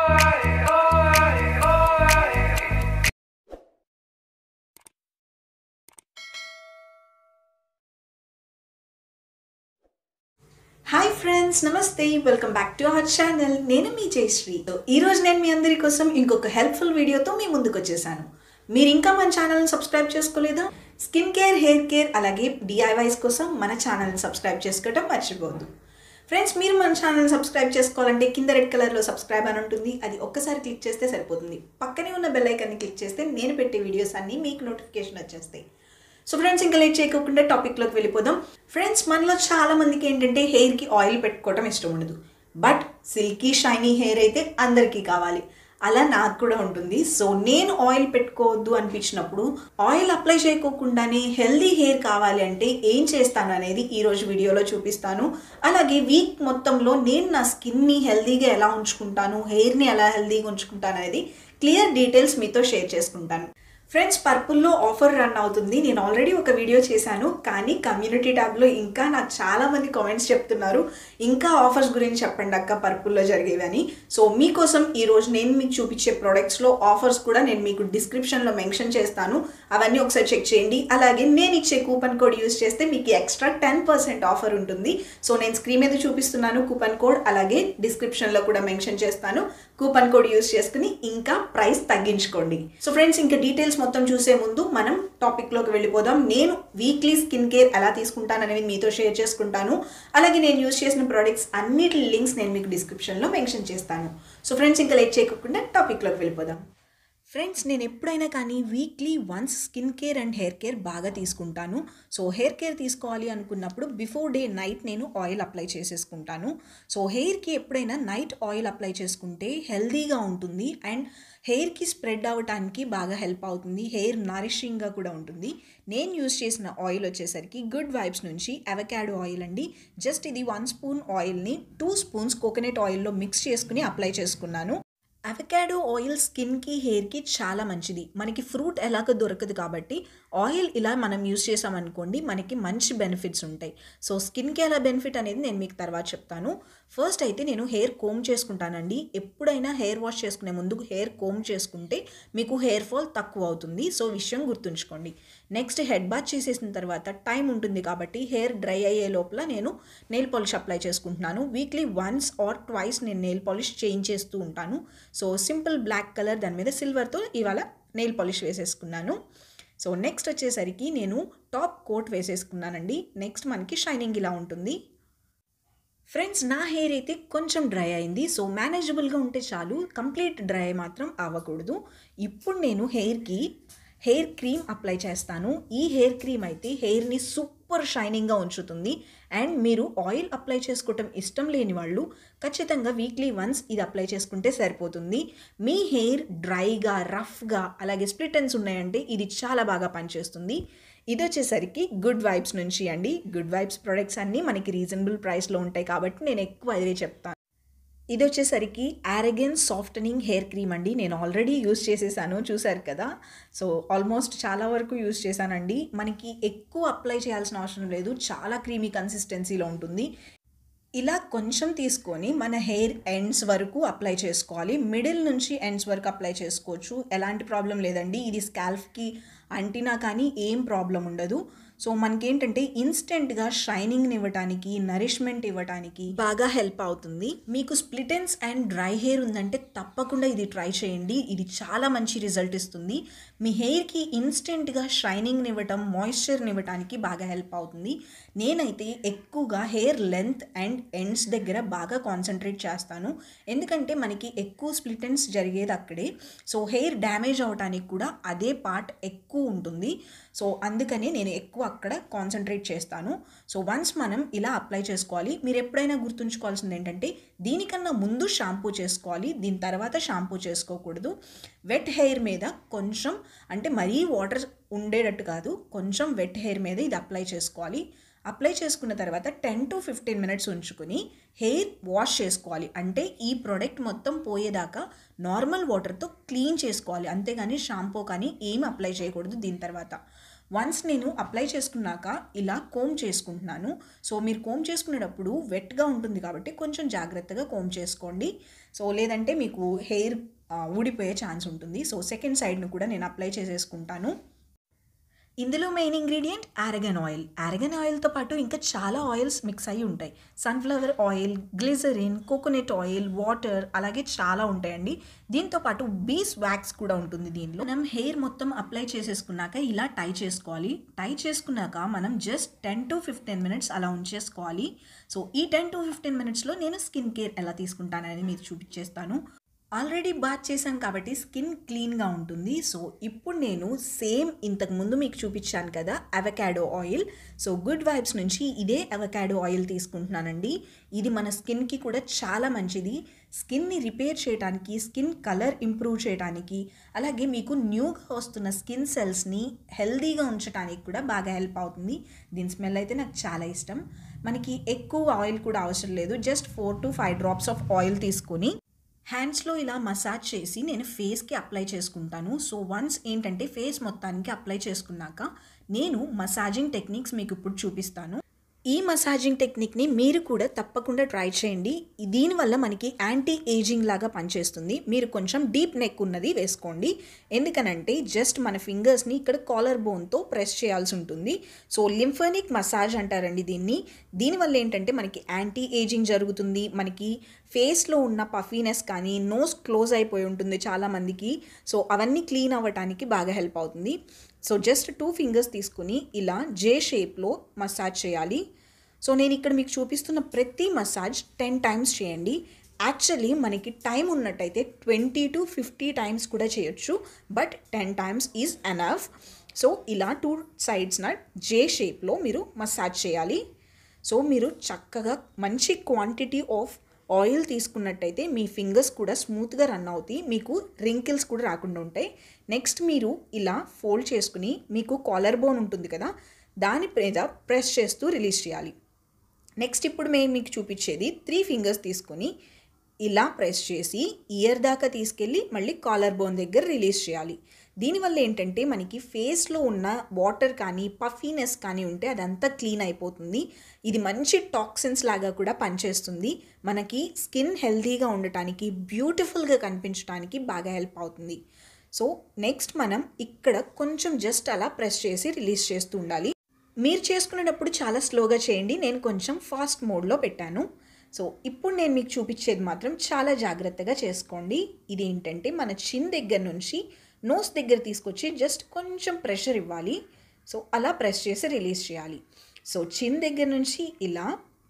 Hi friends, namaste. Welcome back to our channel. నేను మీ జయశ్రీ. ఈ రోజు నేను మీ అందరి కోసం ఇంకొక హెల్ప్ఫుల్ వీడియోతో మీ ముందుకు వచ్చేసాను. మీరు ఇంకా మన ఛానల్ని సబ్స్క్రైబ్ చేసుకోలేదా? స్కిన్ కేర్, హెయిర్ కేర్ అలాగే DIYs కోసం మన ఛానల్ని సబ్స్క్రైబ్ చేసుకోవడం మర్చిపోవద్దు. ఫ్రెండ్స్, మీరు మన ఛానల్ని సబ్స్క్రైబ్ చేసుకోవాలంటే కింద రెడ్ కలర్లో సబ్స్క్రైబ్ అని ఉంటుంది. అది ఒక్కసారి క్లిక్ చేస్తే సరిపోతుంది. పక్కనే ఉన్న బెల్ ఐకాన్ని క్లిక్ చేస్తే నేను పెట్టే వీడియోస్ అన్నీ మీకు నోటిఫికేషన్ వచ్చేస్తాయి. సో ఫ్రెండ్స్, ఇంకా లేట్ చేయకుండా టాపిక్లోకి వెళ్ళిపోదాం. ఫ్రెండ్స్, మనలో చాలా మందికి ఏంటంటే హెయిర్కి ఆయిల్ పెట్టుకోవడం ఇష్టం ఉండదు. బట్ సిల్కీ షైనీ హెయిర్ అయితే అందరికీ కావాలి. అలా నాకు కూడా ఉంటుంది. సో నేను ఆయిల్ పెట్టుకోవద్దు అనిపించినప్పుడు ఆయిల్ అప్లై చేయకోకుండానే హెల్దీ హెయిర్ కావాలి అంటే ఏం చేస్తాను అనేది ఈరోజు వీడియోలో చూపిస్తాను. అలాగే వీక్ మొత్తంలో నేను నా స్కిన్ని హెల్దీగా ఎలా ఉంచుకుంటాను, హెయిర్ని ఎలా హెల్దీగా ఉంచుకుంటాను అనేది క్లియర్ డీటెయిల్స్ మీతో షేర్ చేసుకుంటాను. ఫ్రెండ్స్, పర్పుల్లో ఆఫర్ రన్ అవుతుంది. నేను ఆల్రెడీ ఒక వీడియో చేశాను, కానీ కమ్యూనిటీ ట్యాబ్లో ఇంకా నాకు చాలామంది కామెంట్స్ చెప్తున్నారు ఇంకా ఆఫర్స్ గురించి చెప్పండి అక్క పర్పుల్లో జరిగేవని. సో మీకోసం ఈరోజు నేను మీకు చూపించే ప్రోడక్ట్స్లో ఆఫర్స్ కూడా నేను మీకు డిస్క్రిప్షన్లో మెన్షన్ చేస్తాను. అవన్నీ ఒకసారి చెక్ చేయండి. అలాగే నేను ఇచ్చే కూపన్ కోడ్ యూజ్ చేస్తే మీకు ఎక్స్ట్రా 10% ఆఫర్ ఉంటుంది. సో నేను స్క్రీన్ మీద చూపిస్తున్నాను కూపన్ కోడ్, అలాగే డిస్క్రిప్షన్లో కూడా మెన్షన్ చేస్తాను. కూపన్ కోడ్ యూజ్ చేసుకుని ఇంకా ప్రైస్ తగ్గించుకోండి. సో ఫ్రెండ్స్, ఇంకా డీటెయిల్స్ మొత్తం చూసే ముందు మనం టాపిక్లోకి వెళ్ళిపోదాం. నేను వీక్లీ స్కిన్ కేర్ ఎలా తీసుకుంటాను అనేది మీతో షేర్ చేసుకుంటాను. అలాగే నేను యూజ్ చేసిన ప్రోడక్ట్స్ అన్నిటి లింక్స్ నేను మీకు డిస్క్రిప్షన్లో మెన్షన్ చేస్తాను. సో ఫ్రెండ్స్, ఇంకా లేట్ చేయకుండా టాపిక్లోకి వెళ్ళిపోదాం. ఫ్రెండ్స్, నేను ఎప్పుడైనా కానీ weekly once skin care and hair care బాగా తీసుకుంటాను. సో హెయిర్ కేర్ తీసుకోవాలి అనుకున్నప్పుడు బిఫోర్ డే నైట్ నేను ఆయిల్ అప్లై చేసేసుకుంటాను. సో హెయిర్కి ఎప్పుడైనా నైట్ ఆయిల్ అప్లై చేసుకుంటే హెల్దీగా ఉంటుంది అండ్ హెయిర్కి స్ప్రెడ్ అవ్వటానికి బాగా హెల్ప్ అవుతుంది. హెయిర్ నరిషింగ్గా కూడా ఉంటుంది. నేను యూజ్ చేసిన ఆయిల్ వచ్చేసరికి గుడ్ వైబ్స్ నుంచి అవకాడో ఆయిల్ అండి. జస్ట్ ఇది 1 స్పూన్ ఆయిల్ని 2 స్పూన్స్ కోకోనట్ ఆయిల్లో మిక్స్ చేసుకుని అప్లై చేసుకున్నాను. అవకాడో ఆయిల్ స్కిన్కి, హెయిర్కి చాలా మంచిది. మనకి ఫ్రూట్ ఎలాగో దొరకదు కాబట్టి ఆయిల్ ఇలా మనం యూజ్ చేసామనుకోండి మనకి మంచి బెనిఫిట్స్ ఉంటాయి. సో స్కిన్కి ఎలా బెనిఫిట్ అనేది నేను మీకు తర్వాత చెప్తాను. ఫస్ట్ అయితే నేను హెయిర్ కోమ్ చేసుకుంటానండి. ఎప్పుడైనా హెయిర్ వాష్ చేసుకునే ముందు హెయిర్ కోమ్ చేసుకుంటే మీకు హెయిర్ ఫాల్ తక్కువ అవుతుంది. సో విషయం గుర్తుంచుకోండి. నెక్స్ట్ హెడ్ బాత్ చేసేసిన తర్వాత టైం ఉంటుంది కాబట్టి హెయిర్ డ్రై అయ్యే లోపల నేను నెయిల్ పాలిష్ అప్లై చేసుకుంటున్నాను. వీక్లీ వన్స్ ఆర్ ట్వైస్ నేను నెయిల్ పాలిష్ చేంజ్ చేస్తూ ఉంటాను. సో సింపుల్ బ్లాక్ కలర్ దాని మీద సిల్వర్తో ఇవాళ నెయిల్ పాలిష్ వేసేసుకున్నాను. సో నెక్స్ట్ వచ్చేసరికి నేను టాప్ కోట్ వేసేసుకున్నానండి. నెక్స్ట్ మనకి షైనింగ్ ఇలా ఉంటుంది. ఫ్రెండ్స్, నా హెయిర్ అయితే కొంచెం డ్రై అయింది. సో మేనేజబుల్గా ఉంటే చాలు, కంప్లీట్ డ్రై మాత్రం అవ్వకూడదు. ఇప్పుడు నేను హెయిర్కి హెయిర్ క్రీమ్ అప్లై చేస్తాను. ఈ హెయిర్ క్రీమ్ అయితే హెయిర్ని సూపర్ షైనింగ్గా ఉంచుతుంది. అండ్ మీరు ఆయిల్ అప్లై చేసుకోవటం ఇష్టం లేని వాళ్ళు ఖచ్చితంగా వీక్లీ వన్స్ ఇది అప్లై చేసుకుంటే సరిపోతుంది. మీ హెయిర్ డ్రైగా, రఫ్గా అలాగే స్ప్లిట్ ఎండ్స్ ఉన్నాయంటే ఇది చాలా బాగా పనిచేస్తుంది. ఇది వచ్చేసరికి గుడ్ వైబ్స్ నుంచి అండి. గుడ్ వైబ్స్ ప్రొడక్ట్స్ అన్నీ మనకి రీజనబుల్ ప్రైస్లో ఉంటాయి కాబట్టి నేను ఎక్కువ అదే చెప్తాను. ఇది వచ్చేసరికి ఆరగెన్స్ సాఫ్టనింగ్ హెయిర్ క్రీమ్ అండి. నేను ఆల్రెడీ యూజ్ చేసేసాను, చూసారు కదా. సో ఆల్మోస్ట్ చాలా వరకు యూజ్ చేశానండి. మనకి ఎక్కువ అప్లై చేయాల్సిన అవసరం లేదు, చాలా క్రీమీ కన్సిస్టెన్సీలో ఉంటుంది. ఇలా కొంచెం తీసుకొని మన హెయిర్ ఎండ్స్ వరకు అప్లై చేసుకోవాలి. మిడిల్ నుంచి ఎండ్స్ వరకు అప్లై చేసుకోవచ్చు, ఎలాంటి ప్రాబ్లం లేదండి. ఇది స్కాల్ఫ్కి అంటినా కానీ ఏం ప్రాబ్లం ఉండదు. సో మనకేంటంటే ఇన్స్టెంట్గా షైనింగ్ని ఇవ్వటానికి, నరిష్మెంట్ ఇవ్వటానికి బాగా హెల్ప్ అవుతుంది. మీకు split ends and dry hair ఉందంటే తప్పకుండా ఇది ట్రై చేయండి. ఇది చాలా మంచి రిజల్ట్ ఇస్తుంది. మీ హెయిర్కి ఇన్స్టెంట్గా షైనింగ్ని ఇవ్వటం, మాయిశ్చర్ని ఇవ్వటానికి బాగా హెల్ప్ అవుతుంది. నేనైతే ఎక్కువగా హెయిర్ లెంత్ అండ్ ఎండ్స్ దగ్గర బాగా కాన్సన్ట్రేట్ చేస్తాను. ఎందుకంటే మనకి ఎక్కువ స్ప్లిట్ ఎండ్స్ జరిగేది అక్కడే. సో హెయిర్ డ్యామేజ్ అవ్వటానికి కూడా అదే పార్ట్ ఎక్కువ ఉంటుంది. సో అందుకని నేను ఎక్కువ అక్కడ కాన్సన్ట్రేట్ చేస్తాను. సో వన్స్ మనం ఇలా అప్లై చేసుకోవాలి. మీరు ఎప్పుడైనా గుర్తుంచుకోవాల్సింది ఏంటంటే దీనికన్నా ముందు షాంపూ చేసుకోవాలి, దీని తర్వాత షాంపూ చేసుకోకూడదు. వెట్ హెయిర్ మీద కొంచెం, అంటే మరీ వాటర్ ఉండేటట్టు కాదు, కొంచెం వెట్ హెయిర్ మీద ఇది అప్లై చేసుకోవాలి. అప్లై చేసుకున్న తర్వాత 10 to 15 మినిట్స్ ఉంచుకొని హెయిర్ వాష్ చేసుకోవాలి. అంటే ఈ ప్రోడక్ట్ మొత్తం పోయేదాకా నార్మల్ వాటర్తో క్లీన్ చేసుకోవాలి, అంతేగాని షాంపూ కానీ ఏం అప్లై చేయకూడదు దీని తర్వాత. వన్స్ నేను అప్లై చేసుకున్నాక ఇలా కోమ్ చేసుకుంటున్నాను. సో మీరు కోమ్ చేసుకునేటప్పుడు వెట్గా ఉంటుంది కాబట్టి కొంచెం జాగ్రత్తగా కోమ్ చేసుకోండి. సో లేదంటే మీకు హెయిర్ ఊడిపోయే ఛాన్స్ ఉంటుంది. సో సెకండ్ సైడ్ను కూడా నేను అప్లై చేసేసుకుంటాను. ఇందులో main ingredient argan oil. Argan ఆయిల్తో పాటు ఇంకా చాలా ఆయిల్స్ మిక్స్ అయ్యి ఉంటాయి. Sunflower oil, glycerin, coconut oil, water, అలాగే చాలా ఉంటాయండి. దీంతో పాటు బీస్ వ్యాక్స్ కూడా ఉంటుంది దీనిలో. మనం హెయిర్ మొత్తం అప్లై చేసేసుకున్నాక ఇలా టై చేసుకోవాలి. టై చేసుకున్నాక మనం జస్ట్ 10 to 15 మినిట్స్ అలా ఉంచేసుకోవాలి. సో ఈ 10 to 15 మినిట్స్లో నేను స్కిన్ కేర్ ఎలా తీసుకుంటానని మీకు చూపించేస్తాను. ఆల్రెడీ బాత్ చేశాను కాబట్టి స్కిన్ క్లీన్గా ఉంటుంది. సో ఇప్పుడు నేను సేమ్ ఇంతకుముందు మీకు చూపించాను కదా avocado oil. So good vibes నుంచి ఇదే అవకాడో ఆయిల్ తీసుకుంటున్నానండి. ఇది మన స్కిన్కి కూడా చాలా మంచిది. స్కిన్ని రిపేర్ చేయడానికి, స్కిన్ కలర్ ఇంప్రూవ్ చేయడానికి, అలాగే మీకు న్యూగా వస్తున్న స్కిన్ సెల్స్ని హెల్దీగా ఉంచడానికి కూడా బాగా హెల్ప్ అవుతుంది. దీని స్మెల్ అయితే నాకు చాలా ఇష్టం. మనకి ఎక్కువ ఆయిల్ కూడా అవసరం లేదు. Just 4 to 5 drops of oil తీసుకొని హ్యాండ్స్లో ఇలా మసాజ్ చేసి నేను ఫేస్కి అప్లై చేసుకుంటాను. సో వన్స్ ఏంటంటే ఫేస్ మొత్తానికి అప్లై చేసుకున్నాక నేను మసాజింగ్ టెక్నిక్స్ మీకు ఇప్పుడు చూపిస్తాను. ఈ మసాజింగ్ టెక్నిక్ని మీరు కూడా తప్పకుండా ట్రై చేయండి. దీనివల్ల మనకి యాంటీ ఏజింగ్ లాగా పనిచేస్తుంది. మీరు కొంచెం డీప్ నెక్ ఉన్నది వేసుకోండి. ఎందుకనంటే జస్ట్ మన ఫింగర్స్ని ఇక్కడ కాలర్ బోన్తో ప్రెస్ చేయాల్సి ఉంటుంది. సో లింఫానిక్ మసాజ్ అంటారండి దీన్ని. దీనివల్ల ఏంటంటే మనకి యాంటీ ఏజింగ్ జరుగుతుంది. మనకి ఫేస్లో ఉన్న పఫీనెస్ కానీ, నోస్ క్లోజ్ అయిపోయి ఉంటుంది చాలామందికి. సో అవన్నీ క్లీన్ అవ్వటానికి బాగా హెల్ప్ అవుతుంది. సో జస్ట్ 2 ఫింగర్స్ తీసుకుని ఇలా జే షేప్లో మసాజ్ చేయాలి. సో నేను ఇక్కడ మీకు చూపిస్తున్న ప్రతి మసాజ్ 10 టైమ్స్ చేయండి. యాక్చువల్లీ మనకి టైం ఉన్నట్టయితే 20 to 50 టైమ్స్ కూడా చేయొచ్చు. But 10 times is enough. So ఇలా 2 సైడ్స్న జే షేప్లో మీరు మసాజ్ చేయాలి. సో మీరు చక్కగా మంచి క్వాంటిటీ ఆఫ్ ఆయిల్ తీసుకున్నట్టయితే మీ ఫింగర్స్ కూడా స్మూత్గా రన్ అవుతాయి. మీకు రింకిల్స్ కూడా రాకుండా ఉంటాయి. నెక్స్ట్ మీరు ఇలా ఫోల్డ్ చేసుకుని మీకు కాలర్ బోన్ ఉంటుంది కదా, దాని మీద ప్రెస్ చేస్తూ రిలీజ్ చేయాలి. నెక్స్ట్ ఇప్పుడు మేము మీకు చూపించేది 3 ఫింగర్స్ తీసుకొని ఇలా ప్రెస్ చేసి ఇయర్ దాకా తీసుకెళ్ళి మళ్ళీ కాలర్ బోన్ దగ్గర రిలీజ్ చేయాలి. దీనివల్ల ఏంటంటే మనకి ఫేస్లో ఉన్న వాటర్ కానీ, పఫీనెస్ కానీ ఉంటే అదంతా క్లీన్ అయిపోతుంది. ఇది మంచి టాక్సిన్స్ లాగా కూడా పనిచేస్తుంది. మనకి స్కిన్ హెల్తీగా ఉండటానికి, బ్యూటిఫుల్గా కనిపించడానికి బాగా హెల్ప్ అవుతుంది. సో నెక్స్ట్ మనం ఇక్కడ కొంచెం జస్ట్ అలా ప్రెస్ చేసి రిలీజ్ చేస్తూ ఉండాలి. మీరు చేసుకునేటప్పుడు చాలా స్లోగా చేయండి. నేను కొంచెం ఫాస్ట్ మోడ్లో పెట్టాను. సో ఇప్పుడు నేను మీకు చూపించేది మాత్రం చాలా జాగ్రత్తగా చేసుకోండి. ఇది ఏంటంటే మన చిన్ దగ్గర నుంచి నోస్ దగ్గర తీసుకొచ్చి జస్ట్ కొంచెం ప్రెషర్ ఇవ్వాలి. సో అలా ప్రెస్ చేసి రిలీజ్ చేయాలి. సో చిన్ దగ్గర నుంచి ఇలా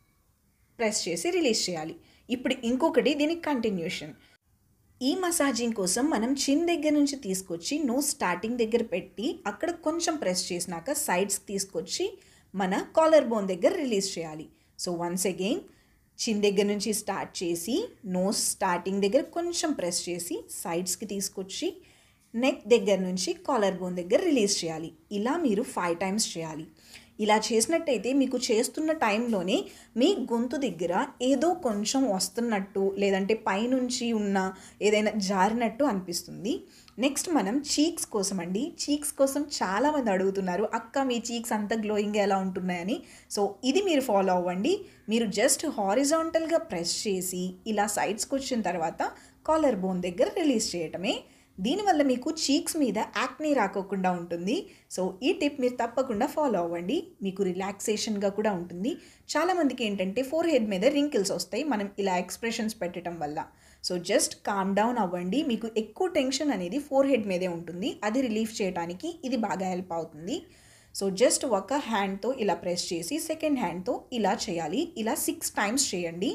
ప్రెస్ చేసి రిలీజ్ చేయాలి. ఇప్పుడు ఇంకొకటి దీనికి కంటిన్యూషన్. ఈ మసాజింగ్ కోసం మనం చిన్ దగ్గర నుంచి తీసుకొచ్చి నోస్ స్టార్టింగ్ దగ్గర పెట్టి అక్కడ కొంచెం ప్రెస్ చేసినాక సైడ్స్కి తీసుకొచ్చి మన కాలర్ బోన్ దగ్గర రిలీజ్ చేయాలి. సో వన్స్ అగైన్ చిన్ దగ్గర నుంచి స్టార్ట్ చేసి నోస్ స్టార్టింగ్ దగ్గర కొంచెం ప్రెస్ చేసి సైడ్స్కి తీసుకొచ్చి నెక్ దగ్గర నుంచి కాలర్ బోన్ దగ్గర రిలీజ్ చేయాలి. ఇలా మీరు 5 టైమ్స్ చేయాలి. ఇలా చేసినట్టయితే మీకు చేస్తున్న టైంలోనే మీ గొంతు దగ్గర ఏదో కొంచెం వస్తున్నట్టు, లేదంటే పైనుంచి ఉన్న ఏదైనా జారినట్టు అనిపిస్తుంది. నెక్స్ట్ మనం చీక్స్ కోసం అండి. చీక్స్ కోసం చాలామంది అడుగుతున్నారు, అక్క మీ చీక్స్ అంత గ్లోయింగ్గా ఎలా ఉంటున్నాయని. సో ఇది మీరు ఫాలో అవ్వండి. మీరు జస్ట్ హారిజాంటల్గా ప్రెస్ చేసి ఇలా సైడ్స్కి వచ్చిన తర్వాత కాలర్ బోన్ దగ్గర రిలీజ్ చేయటమే. దీనివల్ల మీకు చీక్స్ మీద యాక్నీ రాకోకుండా ఉంటుంది. సో ఈ టిప్ మీరు తప్పకుండా ఫాలో అవ్వండి. మీకు రిలాక్సేషన్గా కూడా ఉంటుంది. చాలామందికి ఏంటంటే ఫోర్ హెడ్ మీద రింకిల్స్ వస్తాయి మనం ఇలా ఎక్స్ప్రెషన్స్ పెట్టడం వల్ల. సో జస్ట్ కామ్ డౌన్ అవ్వండి. మీకు ఎక్కువ టెన్షన్ అనేది ఫోర్ హెడ్ మీదే ఉంటుంది. అది రిలీఫ్ చేయడానికి ఇది బాగా హెల్ప్ అవుతుంది. సో జస్ట్ ఒక హ్యాండ్తో ఇలా ప్రెస్ చేసి సెకండ్ హ్యాండ్తో ఇలా చేయాలి. ఇలా 6 టైమ్స్ చేయండి.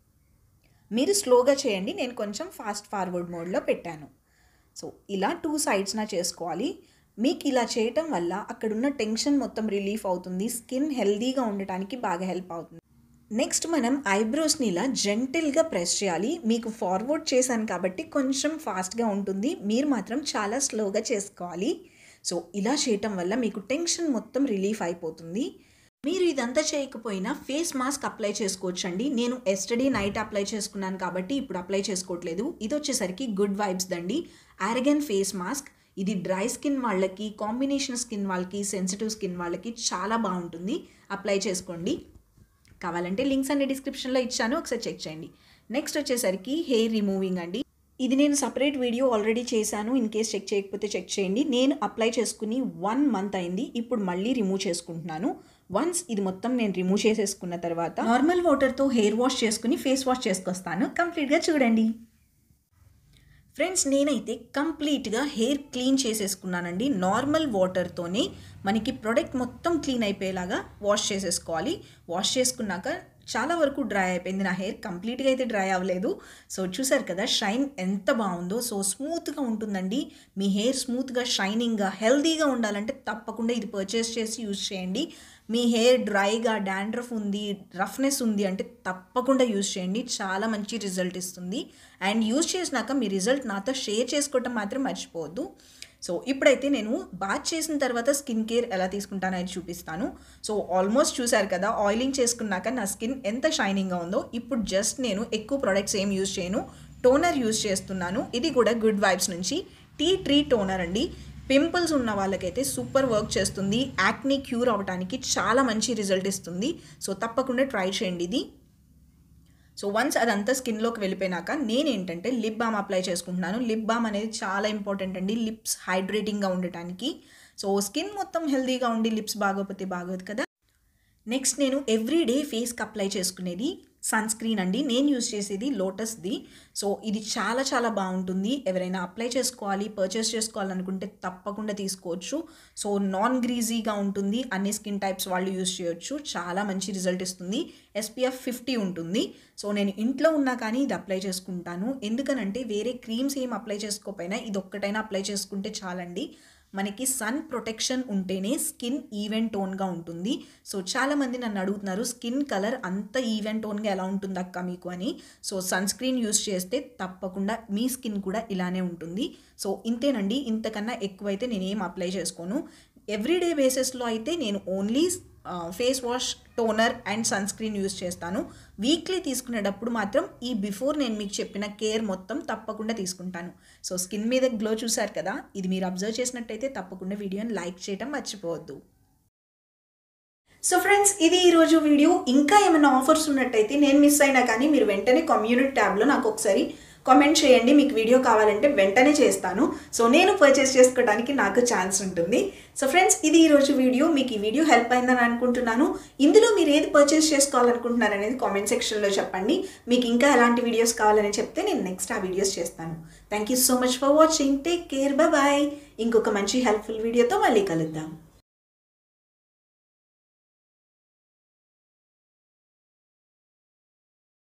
మీరు స్లోగా చేయండి, నేను కొంచెం ఫాస్ట్ ఫార్వర్డ్ మోడ్లో పెట్టాను. సో ఇలా 2 సైడ్స్న చేసుకోవాలి. మీకు ఇలా చేయటం వల్ల అక్కడున్న టెన్షన్ మొత్తం రిలీఫ్ అవుతుంది. స్కిన్ హెల్దీగా ఉండటానికి బాగా హెల్ప్ అవుతుంది. నెక్స్ట్ మనం ఐబ్రోస్ని ఇలా జెంటిల్గా ప్రెస్ చేయాలి. మీకు ఫార్వర్డ్ చేశాను కాబట్టి కొంచెం ఫాస్ట్గా ఉంటుంది. మీరు మాత్రం చాలా స్లోగా చేసుకోవాలి. సో ఇలా చేయటం వల్ల మీకు టెన్షన్ మొత్తం రిలీఫ్ అయిపోతుంది. మీరు ఇదంతా చేయకపోయినా ఫేస్ మాస్క్ అప్లై చేసుకోవచ్చండి. నేను ఎస్టర్డే నైట్ అప్లై చేసుకున్నాను కాబట్టి ఇప్పుడు అప్లై చేసుకోవట్లేదు. ఇది వచ్చేసరికి గుడ్ వైబ్స్ దండి ఆరగన్ ఫేస్ మాస్క్. ఇది డ్రై స్కిన్ వాళ్ళకి, కాంబినేషన్ స్కిన్ వాళ్ళకి, సెన్సిటివ్ స్కిన్ వాళ్ళకి చాలా బాగుంటుంది. అప్లై చేసుకోండి. కావాలంటే లింక్స్ అన్ని డిస్క్రిప్షన్లో ఇచ్చాను, ఒకసారి చెక్ చేయండి. నెక్స్ట్ వచ్చేసరికి హెయిర్ రిమూవింగ్ అండి. ఇది నేను సపరేట్ వీడియో ఆల్రెడీ చేశాను. ఇన్ కేస్ చెక్ చేయకపోతే చెక్ చేయండి. నేను అప్లై చేసుకుని 1 మంత్ అయింది. ఇప్పుడు మళ్ళీ రిమూవ్ చేసుకుంటున్నాను. వన్స్ ఇది మొత్తం నేను రిమూవ్ చేసేసుకున్న తర్వాత నార్మల్ వాటర్తో హెయిర్ వాష్ చేసుకుని ఫేస్ వాష్ చేసుకొస్తాను. కంప్లీట్గా చూడండి. ఫ్రెండ్స్, నేనైతే కంప్లీట్గా హెయిర్ క్లీన్ చేసేసుకున్నానండి. నార్మల్ వాటర్తోనే మనకి ప్రొడక్ట్ మొత్తం క్లీన్ అయిపోయేలాగా వాష్ చేసేసుకోవాలి. వాష్ చేసుకున్నాక చాలా వరకు డ్రై అయిపోయింది. నా హెయిర్ కంప్లీట్గా అయితే డ్రై అవ్వలేదు. సో చూసారు కదా షైన్ ఎంత బాగుందో. సో స్మూత్గా ఉంటుందండి. మీ హెయిర్ స్మూత్గా, షైనింగ్గా, హెల్దీగా ఉండాలంటే తప్పకుండా ఇది పర్చేస్ చేసి యూజ్ చేయండి. మీ హెయిర్ డ్రైగా, డాండ్రఫ్ ఉంది, రఫ్నెస్ ఉంది అంటే తప్పకుండా యూజ్ చేయండి. చాలా మంచి రిజల్ట్ ఇస్తుంది. అండ్ యూజ్ చేసినాక మీ రిజల్ట్ నాతో షేర్ చేసుకోవటం మాత్రం మర్చిపోవద్దు. సో ఇప్పుడైతే నేను బాత్ చేసిన తర్వాత స్కిన్ కేర్ ఎలా తీసుకుంటానో అది చూపిస్తాను. సో ఆల్మోస్ట్ చూసారు కదా, ఆయిలింగ్ చేసుకున్నాక నా స్కిన్ ఎంత షైనింగ్గా ఉందో. ఇప్పుడు జస్ట్ నేను ఎక్కువ ప్రొడక్ట్స్ ఏం యూజ్ చేయను, టోనర్ యూజ్ చేస్తున్నాను. ఇది కూడా గుడ్ వైబ్స్ నుంచి టీ ట్రీ టోనర్ అండి. పింపుల్స్ ఉన్న వాళ్ళకైతే సూపర్ వర్క్ చేస్తుంది. యాక్నీ క్యూర్ అవ్వడానికి చాలా మంచి రిజల్ట్ ఇస్తుంది. సో తప్పకుండా ట్రై చేయండి ఇది. సో వన్స్ అదంతా స్కిన్లోకి వెళ్ళిపోయినాక నేనేంటంటే లిప్ బామ్ అప్లై చేసుకుంటున్నాను. లిప్ బామ్ అనేది చాలా ఇంపార్టెంట్ అండి లిప్స్ హైడ్రేటింగ్గా ఉండటానికి. సో స్కిన్ మొత్తం హెల్దీగా ఉండి లిప్స్ బాగోకపోతే బాగోదు కదా. నెక్స్ట్ నేను ఎవ్రీడే ఫేస్కి అప్లై చేసుకునేది సన్ స్క్రీన్ అండి. నేను యూజ్ చేసేది లోటస్ది. సో ఇది చాలా చాలా బాగుంటుంది. ఎవరైనా అప్లై చేసుకోవాలి, పర్చేస్ చేసుకోవాలనుకుంటే తప్పకుండా తీసుకోవచ్చు. సో నాన్ గ్రీజీగా ఉంటుంది. అన్ని స్కిన్ టైప్స్ వాళ్ళు యూజ్ చేయొచ్చు. చాలా మంచి రిజల్ట్ ఇస్తుంది. SPF 50 ఉంటుంది. సో నేను ఇంట్లో ఉన్నా కానీ ఇది అప్లై చేసుకుంటాను. ఎందుకనంటే వేరే క్రీమ్స్ ఏం అప్లై చేసుకోకపోయినా ఇది ఒక్కటైనా అప్లై చేసుకుంటే చాలండి. మనకి సన్ ప్రొటెక్షన్ ఉంటేనే స్కిన్ ఈవెన్ టోన్గా ఉంటుంది. సో చాలామంది నన్ను అడుగుతున్నారు స్కిన్ కలర్ అంత ఈవెన్ టోన్గా ఎలా ఉంటుంది అక్క మీకు అని. సో సన్ స్క్రీన్ యూజ్ చేస్తే తప్పకుండా మీ స్కిన్ కూడా ఇలానే ఉంటుంది. సో ఇంతేనండి, ఇంతకన్నా ఎక్కువైతే నేనేం అప్లై చేసుకోను. ఎవ్రీడే బేసిస్లో అయితే నేను only face wash, toner and sunscreen use చేస్తాను. వీక్లీ తీసుకునేటప్పుడు మాత్రం ఈ బిఫోర్ నేను మీకు చెప్పిన కేర్ మొత్తం తప్పకుండా తీసుకుంటాను. సో స్కిన్ మీద గ్లో చూసారు కదా, ఇది మీరు అబ్జర్వ్ చేసినట్టయితే తప్పకుండా వీడియోని లైక్ చేయడం మర్చిపోవద్దు. సో ఫ్రెండ్స్, ఇది ఈరోజు వీడియో. ఇంకా ఏమైనా ఆఫర్స్ ఉన్నట్టయితే నేను మిస్ అయినా కానీ మీరు వెంటనే కమ్యూనిటీ ట్యాబ్లో నాకు ఒకసారి కామెంట్ చేయండి. మీకు వీడియో కావాలంటే వెంటనే చేస్తాను. సో నేను పర్చేస్ చేసుకోవడానికి నాకు ఛాన్స్ ఉంటుంది. సో ఫ్రెండ్స్, ఇది ఈరోజు వీడియో. మీకు ఈ వీడియో హెల్ప్ అయిందని అనుకుంటున్నాను. ఇందులో మీరు ఏది పర్చేస్ చేసుకోవాలనుకుంటున్నారు అనేది కామెంట్ సెక్షన్లో చెప్పండి. మీకు ఇంకా ఎలాంటి వీడియోస్ కావాలని చెప్తే నేను నెక్స్ట్ ఆ వీడియోస్ చేస్తాను. Thank you so much for watching. Take care, bye. ఇంకొక మంచి హెల్ప్ఫుల్ వీడియోతో మళ్ళీ కలుద్దాం.